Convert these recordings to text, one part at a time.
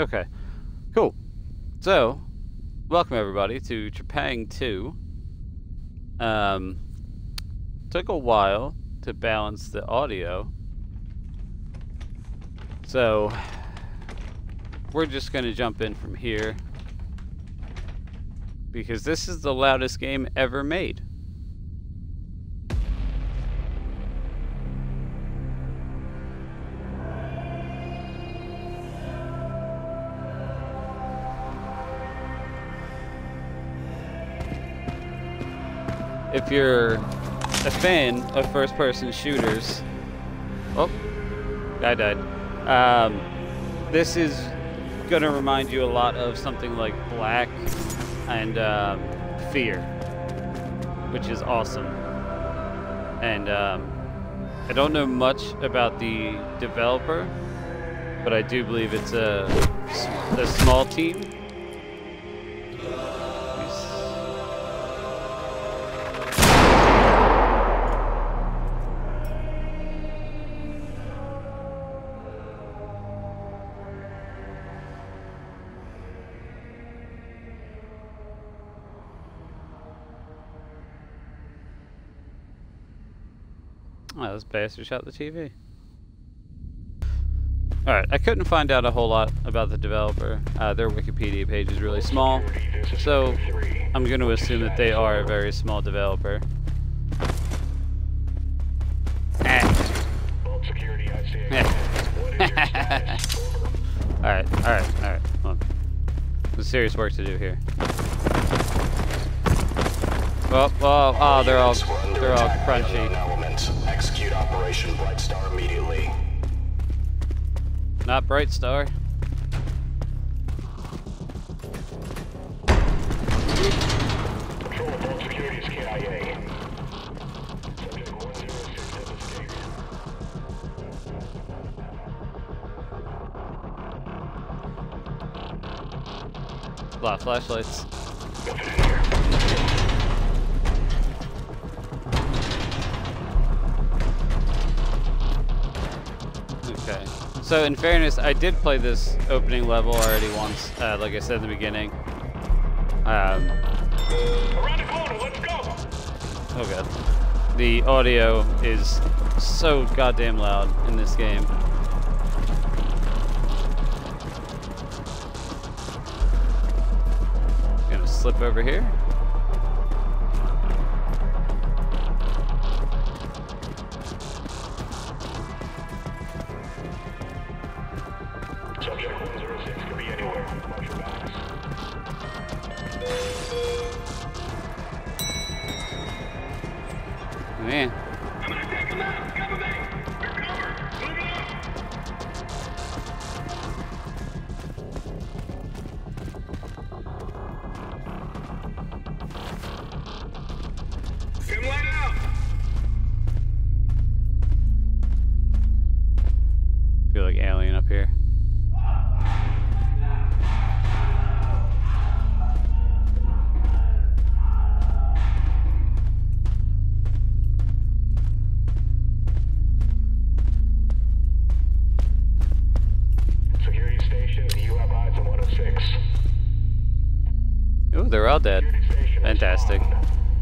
Okay, cool. So, welcome everybody to Trepang 2. Took a while to balance the audio. So, we're just going to jump in from here. Because this is the loudest game ever made. If you're a fan of first-person shooters, oh, guy died. This is gonna remind you a lot of something like Black and Fear, which is awesome. And I don't know much about the developer, but I do believe it's a small team. Oh, this bastard shot the TV. Alright, I couldn't find out a whole lot about the developer. Their Wikipedia page is really small, so I'm going to assume that they are a very small developer. Alright. Hold on. There's serious work to do here. Oh, they're all crunchy. Execute Operation Bright Star immediately. Not Bright Star. Control of all securities, KIA. Subject 106 has escaped. A lot of flashlights. Okay. So in fairness, I did play this opening level already once, like I said in the beginning. Around the corner, let's go! Oh god. The audio is so goddamn loud in this game. Gonna slip over here. Subject 106 could be anywhere. Watch your backs. Man. I'm gonna take him out! Cover me! Recover! Moving on! Come light out! Feel like alien up here. Security station, you have eyes on 106. Ooh, they're all dead. Security station is Fantastic. on.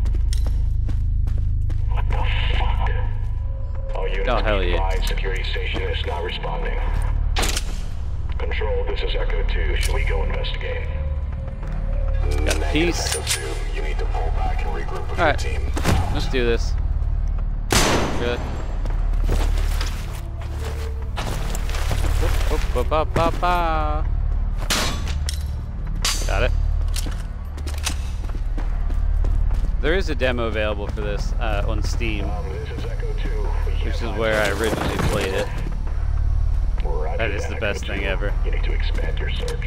What the fuck? All units Oh, hell be yeah. advised, security station is not responding. Control, this is Echo 2. Should we go investigate? Got a Negative, piece. Echo 2. You need to pull back and regroup with your Alright. team. Let's do this. Good. Got it. There is a demo available for this on Steam, This is Echo 2. which is where I originally played it. Roger That is the Echo best 2. thing ever. You need to expand your search.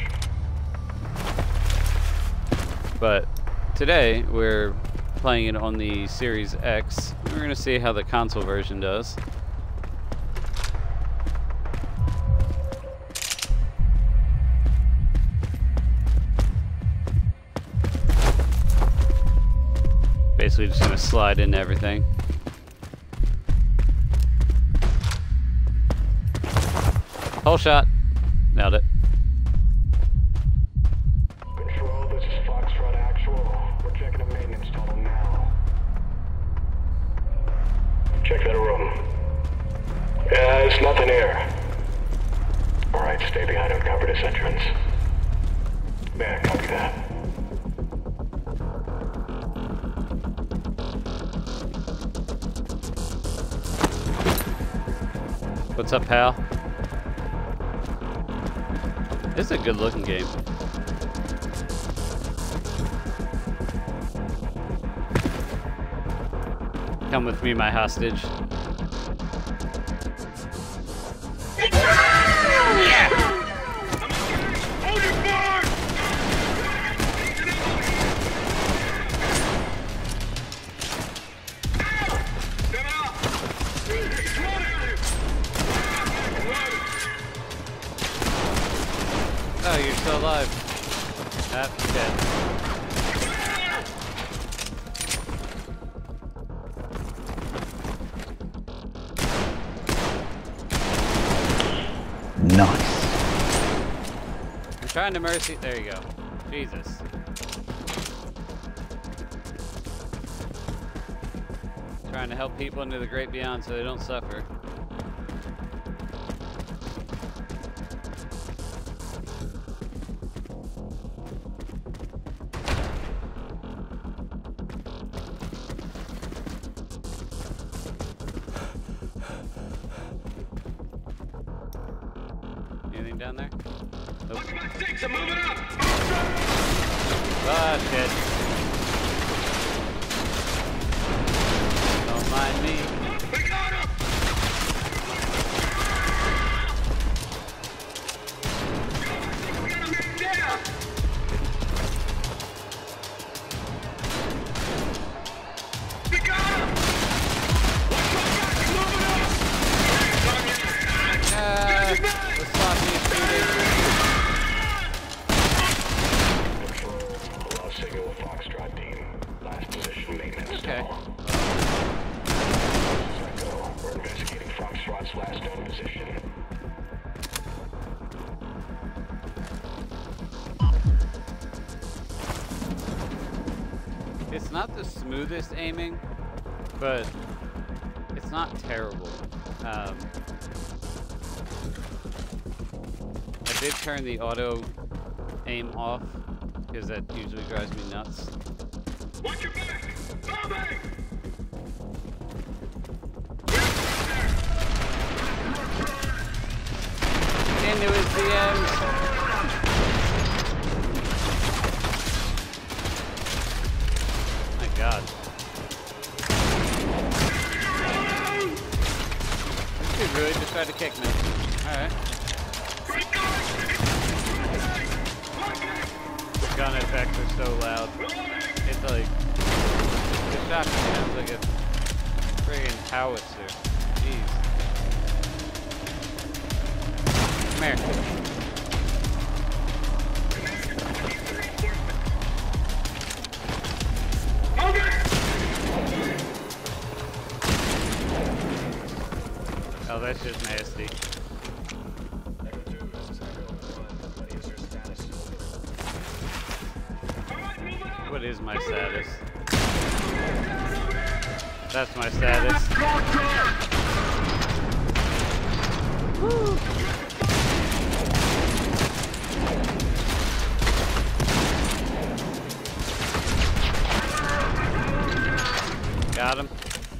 But today we're playing it on the Series X. We're going to see how the console version does. Basically just gonna slide into everything. Whole shot. Nailed it. What's up, pal? This is a good looking game. Come with me, my hostage. Yeah! Hold your fire! Oh, you're still alive. That's dead. Nice. I'm trying to mercy. There you go. Jesus. Trying to help people into the great beyond so they don't suffer. Anything down there? Nope. Ah, shit. Don't mind me. The sloppy shooting. Control, signal Foxtrot team. Last position maintenance. Okay. We're investigating Foxtrot's last known position. It's not the smoothest aiming, but it's not terrible. I did turn the auto aim off because that usually drives me nuts. Watch your back! Bombing! Into his DMs. My God. This dude really just tried to kick me. Alright. The gun effects are so loud. It's like, the shotgun sounds like a friggin' howitzer. Jeez. Come here. Oh, that's just nasty. What is my status? That's my status. Woo. Got him.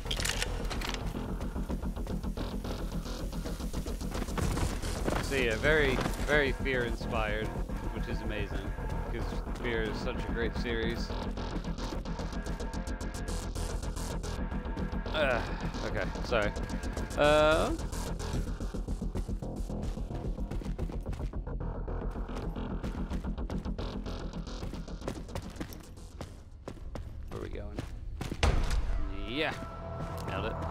See, very, very F.e.a.r. inspired, which is amazing, because F.e.a.r. is such a great series. Okay, sorry. Where are we going? Yeah, nailed it.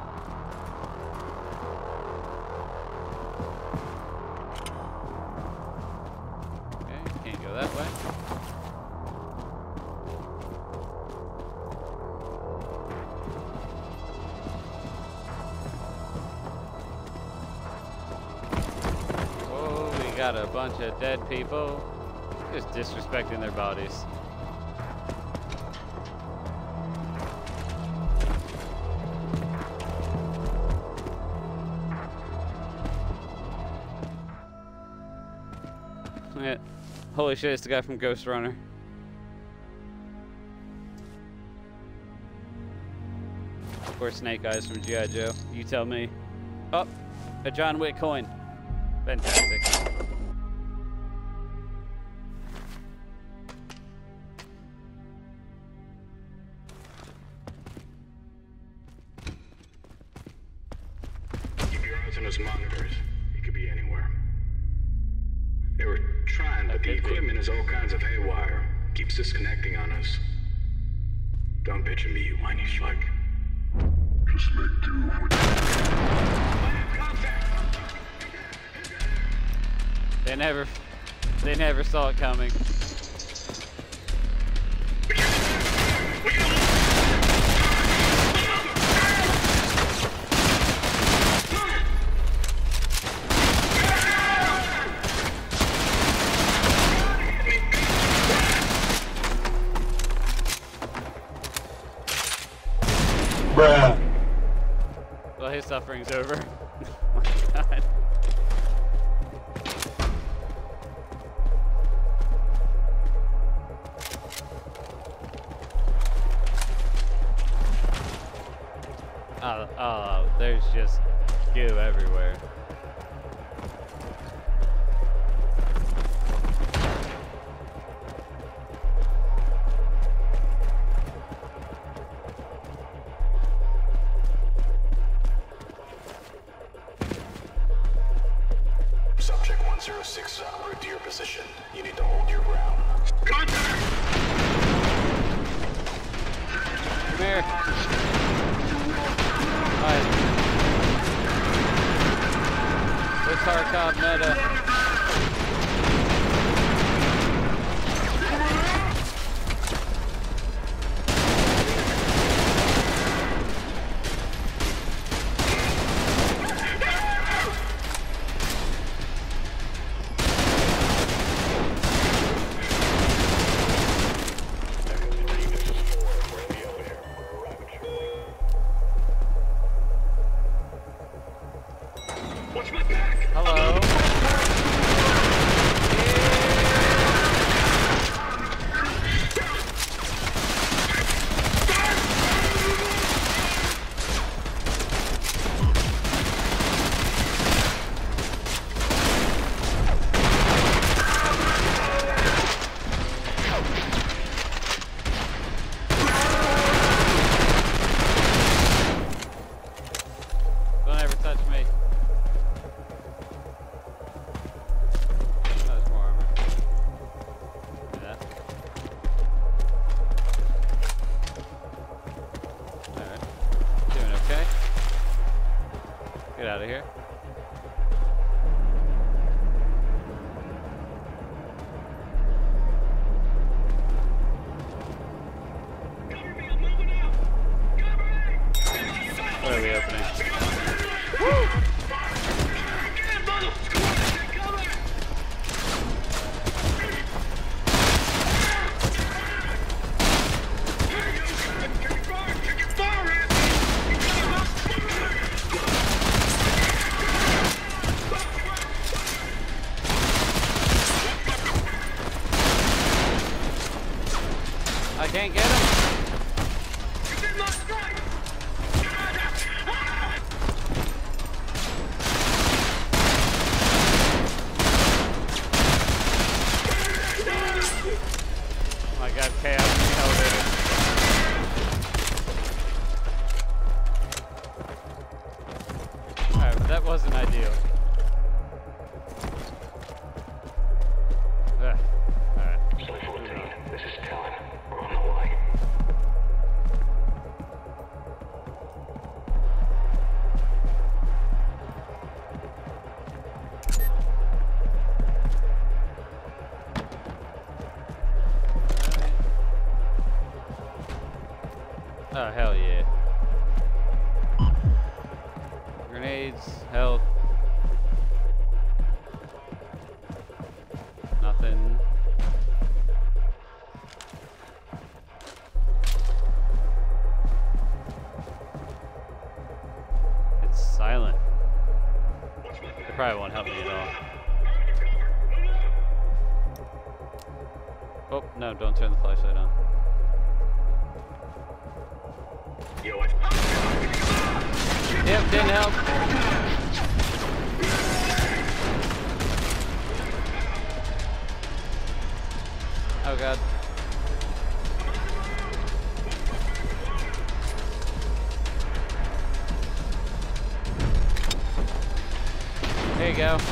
Okay, can't go that way. Got a bunch of dead people just disrespecting their bodies. Yeah. Holy shit, it's the guy from Ghost Runner. Or Snake Eyes from G.I. Joe. You tell me. Oh, A John Wick coin. Fantastic. Keep your eyes on those monitors. It could be anywhere. They were trying, but the equipment is all kinds of haywire. Keeps disconnecting on us. Don't picture me, you whiny fuck. Just make do with They never saw it coming. Bruh. Well, his suffering's over. Oh my God. Oh, there's just goo everywhere. Subject 106 en route to your position. You need to hold your ground. Contact! Come here. Alright. This hardcore meta. Watch my back! Hello. Don't ever touch me. There's more armor. Do that. Alright. Doing okay. Get out of here. Cover me, I'm moving out! Cover me! What are we opening? Get mother! Take cover! Take your fire, I can't get him. You did not strike! Oh my God, chaos in the elevator. Alright, that wasn't ideal. Ugh. Alright. Slide 14, this is Talon. We're on the line. Oh, hell yeah. Grenades, health. Nothing. It's silent. It probably won't help me at all. Oh, no, don't turn the flashlight on. Yo, I... Yep, didn't help. Oh god. There you go.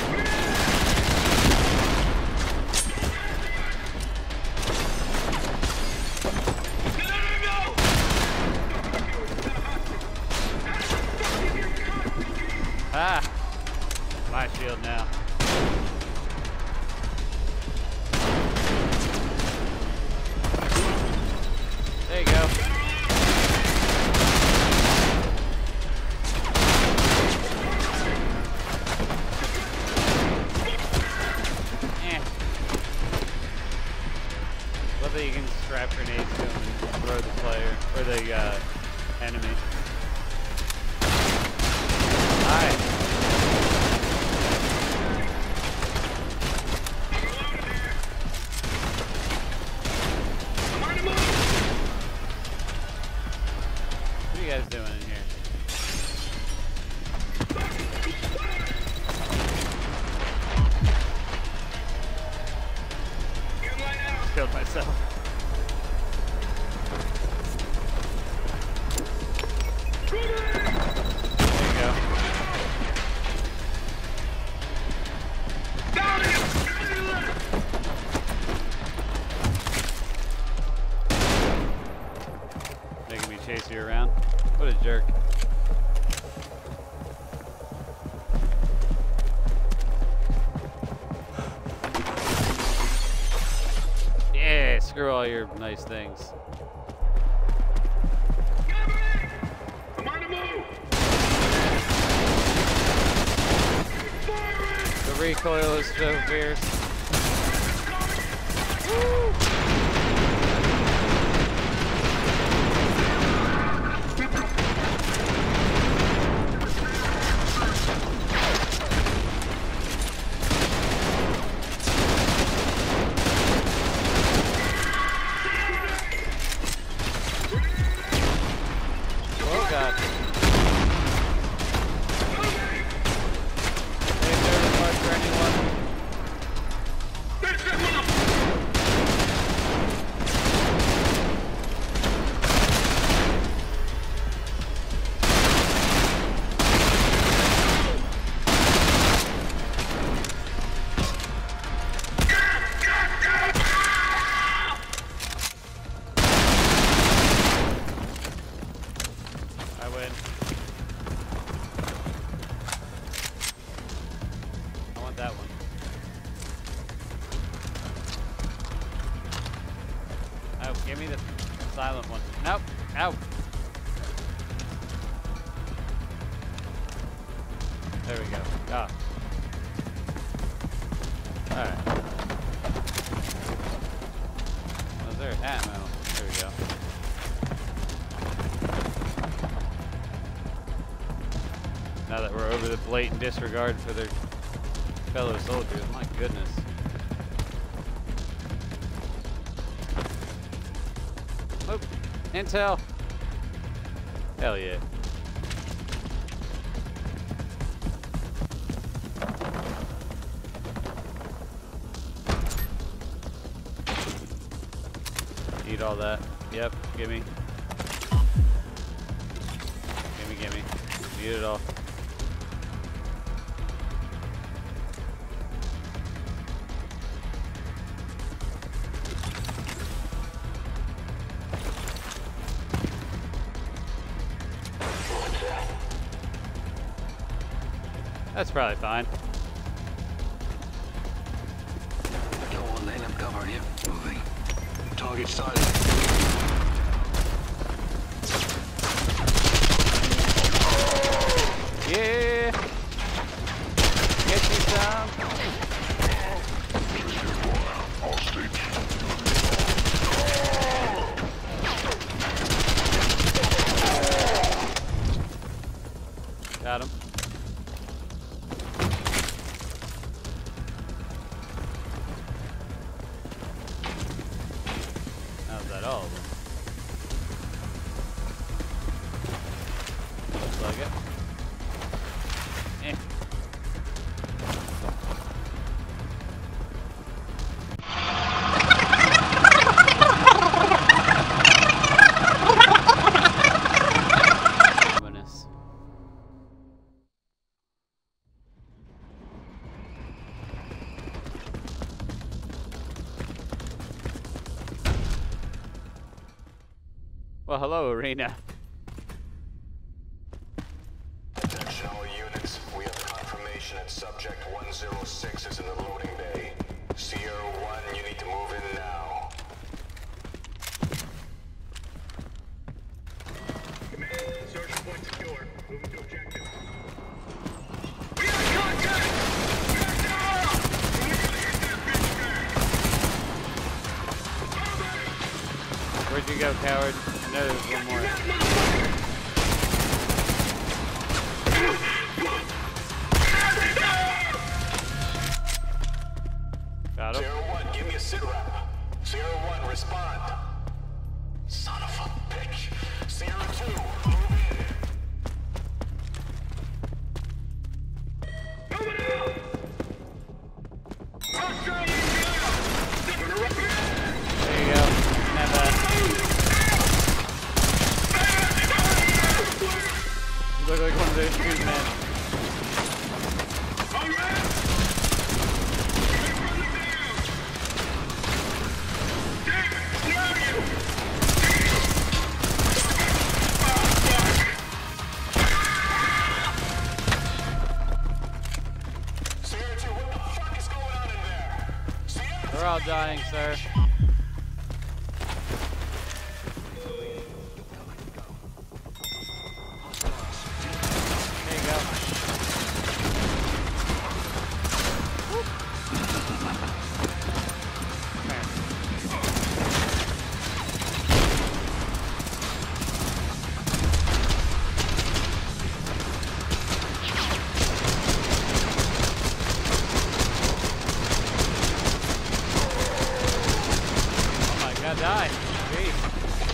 Ah! My shield now. There you go. Love that you can strap grenades to them and throw the player, or the enemy. Hi. What are you guys doing in here? Killed myself. There you go. Making me chase you around. What a jerk. Yeah, screw all your nice things. I'm on the move. The recoil is so fierce. Oh god. Hey, third part for anyone. I win. I want that one. Oh, give me the silent one. Nope. Ow. There we go. Ah. Alright. Was there ammo? There we go. Now that we're over the blatant disregard for their fellow soldiers, my goodness. Oh, intel. Hell yeah. Eat all that. Yep, gimme. Gimme. Eat it all. That's probably fine. Go on then, I'm covering you. Moving. Target sighted. Yeah! Get you some! Got him. How's that all of them? Looks like it. Eh. hello, Arena. Attention all units. We have confirmation that subject 106 is in the loading bay. Sierra 1, you need to move in now. Command, insertion point secure. Moving to objective. We got contact! Back down! We're gonna hit that bitch back! Where'd you go, coward? No, there's one more. Got him. Sierra 1, give me a sit rep. Sierra 1, respond. Son of a bitch. Sierra 2, move in. Move it out! Australia, There you go. Not bad. You look like one of those street men. We're all dying, sir. There you go. Die. Jeez.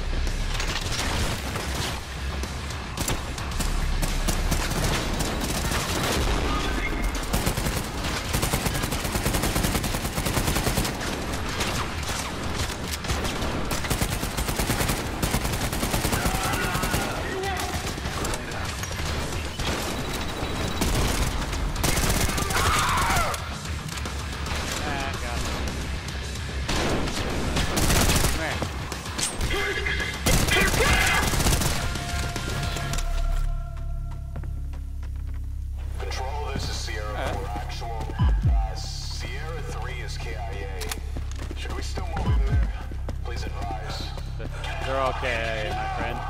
Control, this is Sierra 4 actual. Sierra 3 is KIA. Should we still move in there? Please advise. They're all KIA, my friend.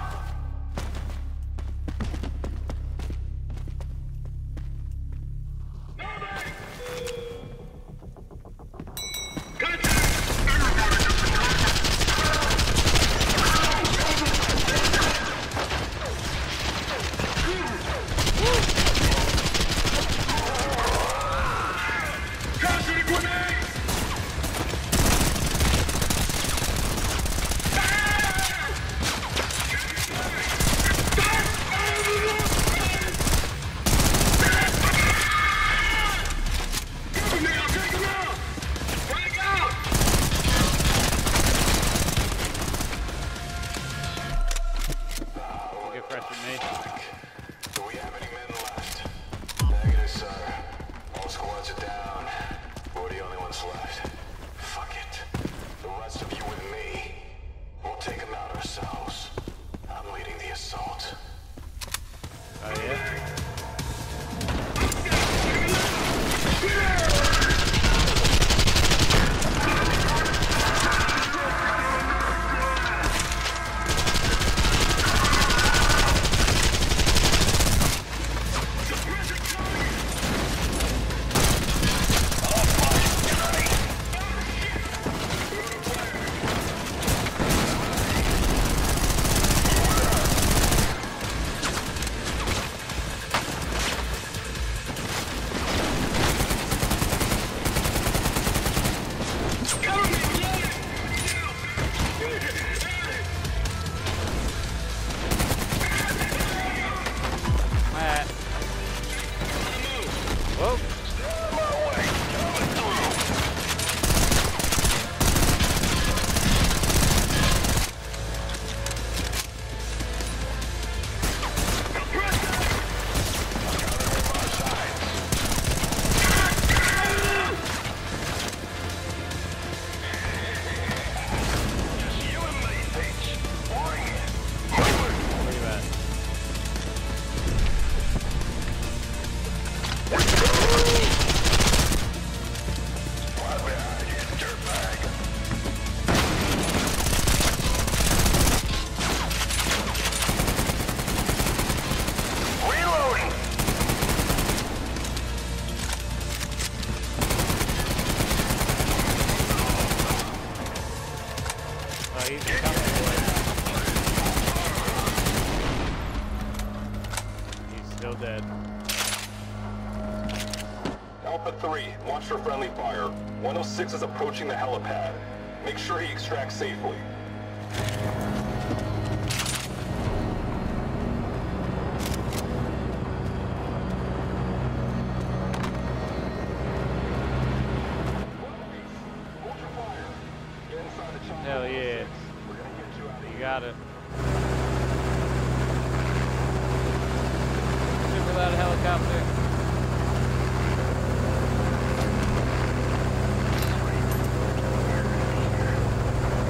Do we have any men left? Negative, sir. All squads are down. We're the only ones left. Fuck it. The rest of you with me. We'll take them out ourselves. I'm leading the assault. Oh, yeah? still dead. Alpha 3, watch for friendly fire. 106 is approaching the helipad. Make sure he extracts safely. Hell yeah. You got it. Super loud helicopter.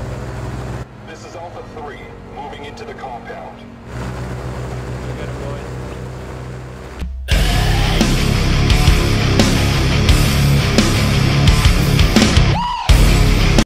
This is Alpha 3, moving into the compound. We got it, boys.